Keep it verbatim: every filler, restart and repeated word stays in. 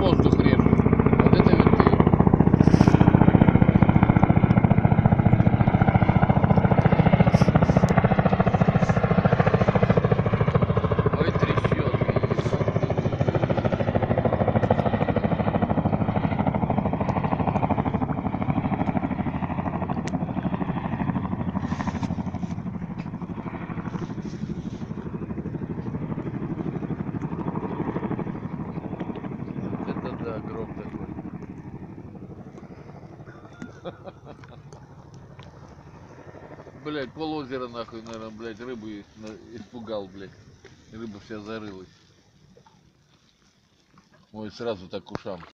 воздух режет. Вот это винты. Ой, трещет. Это да, гроб такой. Блять, пол озера нахуй, наверное, блять, рыбу испугал, блять. Рыба вся зарылась. Ой, сразу так ушам.